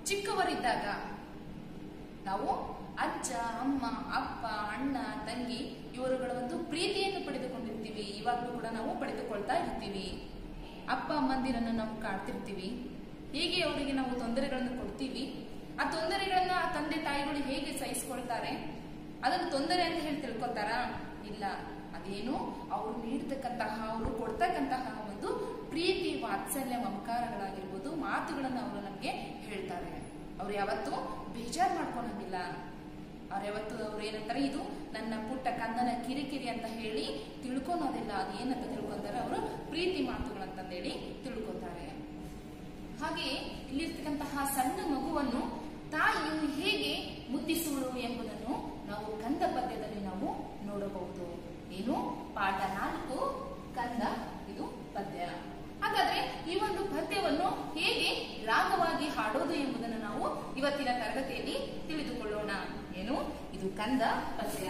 ಚಿಕ್ಕವರಿದ್ದಾಗ ನಾವು ಅಜ್ಜ, ಅಮ್ಮ, ಅಪ್ಪ, ಅಣ್ಣ, ತಂಗಿ ಇವರುಗಳ ಒಂದು ಪ್ರೀತಿಯನ್ನು ಪಡೆದುಕೊಂಡಿರ್ತೀವಿ. ಇವಾಗಲೂ ಕೂಡ ನಾವು ಪಡೆದುಕೊಳ್ತಾ ಇರ್ತೀವಿ. ಅಪ್ಪ ಅಮ್ಮಂದಿರನ್ನು ನಾವು ಕಾಡ್ತಿರ್ತೀವಿ. ಹೀಗೆ ಅವರಿಗೆ ನಾವು ತೊಂದರೆಗಳನ್ನು ಕೊಡ್ತೀವಿ. ಆ ತೊಂದರೆಗಳನ್ನ ಆ ತಂದೆ ತಾಯಿಗಳು ಹೇಗೆ ಸಹಿಸ್ಕೊಳ್ತಾರೆ? ಅದನ್ನು ತೊಂದರೆ ಅಂತ ಹೇಳಿ ತಿಳ್ಕೊತಾರ? ಇಲ್ಲ. ಅದೇನು ಅವರು ನೀಡ್ತಕ್ಕಂತಹ, ಅವರು ಕೊಡ್ತಕ್ಕಂತಹ ಒಂದು ಪ್ರೀತಿ, ವಾತ್ಸಲ್ಯ, ಮಮಕಾರಗಳಾಗಿರ್ಬೋದು, ಮಾತುಗಳನ್ನು ಅವರು ನಮ್ಗೆ ಹೇಳ್ತಾರೆ. ಅವ್ರು ಯಾವತ್ತೂ ಬೇಜಾರು ಮಾಡ್ಕೊಳಂಗಿಲ್ಲ. ಅವ್ರು ಏನಂತಾರೆ, ಇದು ನನ್ನ ಪುಟ್ಟ ಕಂದನ ಕಿರಿಕಿರಿ ಅಂತ ಹೇಳಿ ತಿಳ್ಕೊಳೋದಿಲ್ಲ. ಅದೇನಂತ ತಿಳ್ಕೊಂತಾರೆ, ಅವರು ಪ್ರೀತಿ ಮಾತುಗಳಂತಂದೇಳಿ ತಿಳ್ಕೊತಾರೆ. ಹಾಗೆ ಇಲ್ಲಿರ್ತಕ್ಕಂತಹ ಸಣ್ಣ ಮಗುವನ್ನು ತಾಯಿಯು ಹೇಗೆ ಮುದ್ದಿಸುವಳು ಎಂಬುದನ್ನು ನಾವು ಕಂದ ಪದ್ಯದಲ್ಲಿ ನಾವು ನೋಡಬಹುದು. ಏನು? ಪಾಠ 4 ಕಂದ, ಇದು ಪದ್ಯ. ಹಾಗಾದ್ರೆ ಈ ಒಂದು ಪದ್ಯವನ್ನು ಹೇಗೆ ರಾಗವಾಗಿ ಹಾಡೋದು ಎಂಬುದನ್ನು ನಾವು ಇವತ್ತಿನ ತರಗತಿಯಲ್ಲಿ ತಿಳಿದುಕೊಳ್ಳೋಣ. ಏನು? ಇದು ಕಂದ ಪದ್ಯ.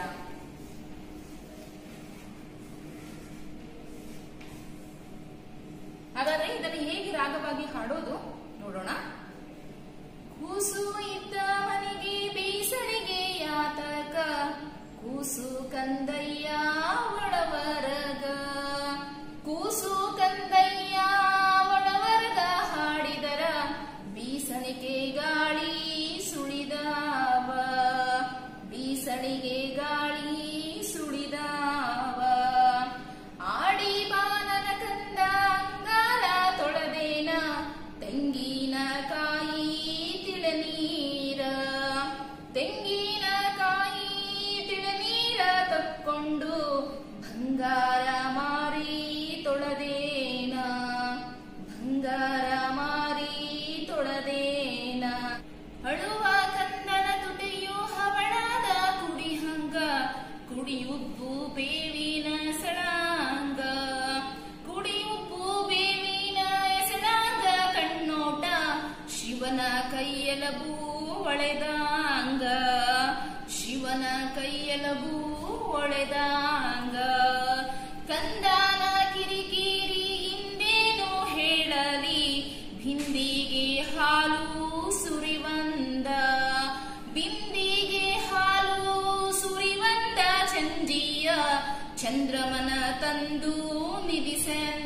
ಹಾಗಾದ್ರೆ ಇದನ್ನು ಹೇಗೆ ರಾಗವಾಗಿ ಹಾಡೋದು ನೋಡೋಣ. ಕೂಸು ಇದ್ದ ಮನೆಗೆ ಬೀಸಣಿಗೆ ಯಾತಕ, ಕೂಸು ಕಂದಯ್ಯ ಒಳವರಗ, ಕೂಸು ಕಂದಯ್ಯ ಒಳವರಗ ಹಾಡಿದರ ಬೀಸಣಿಗೆ ಗಾಳಿ ಸುಳಿದಾವ, ಬೀಸಣಿಗೆ ಗಾಳಿ ಸುಳಿದಾವ. ಆಡಿ ಬಾನನ ಕಂದ ಅಂಗಾಲ ತೊಳೆದೇನ, ತೆಂಗಿನಕಾಯಿ ತಿಳನೀರ, ತೆಂಗಿನಕಾಯಿ ತಿಳನೀರ ತಕ್ಕೊಂಡು ಬಂಗಾರ ಮಾರಿ ತೊಳೆದೇನ, ಬಂಗಾರ ಮಾರಿ ತೊಳೆದೇನ. ಅಳುವ ಕಂದನ ತುಟಿಯು ಹವಳದ ಕುಡಿಹಂಗ, ಕುಡಿಯುಬ್ಬು ಬೇವಿನ ಸಳಂಗ, ಕುಡಿಯುಬ್ಬು ಬೇವಿನ ಸಳಂಗ. ಕಣ್ಣೋಟ ಶಿವನ ಕೈಯಲಬೂ ಒಳೆದಂಗ, ಶಿವನ ಕೈಯಲಬೂ ಒಳೆದಂಗ. ಕಂದನ ಕಿರಿಕಿರಿ ಇಂದೇನು ಹೇಳಲಿ, ಬಿಂದಿಗೆ ಹಾಲು ಸುರಿವಂದ, ಬಿಂದಿಗೆ ಹಾಲು ಸುರಿವಂದ. ಚಂದಿಯ ಚಂದ್ರಮನ ತಂದು ನಿಧಿಸೆಂದ,